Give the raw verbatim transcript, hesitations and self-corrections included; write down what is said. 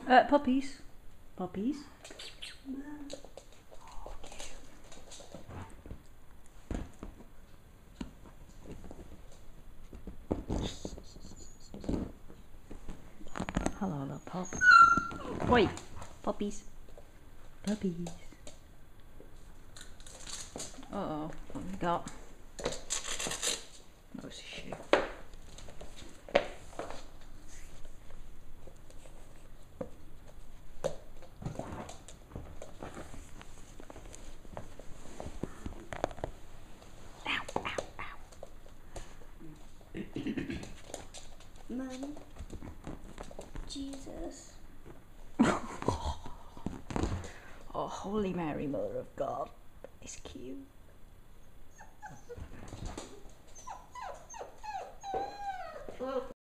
Uh, puppies. Puppies. Hello, little pup. Wait, puppies. Puppies. Uh oh, what have we got? Oh, it's a shoe. Mum. Jesus. Oh, Holy Mary, Mother of God. It's cute.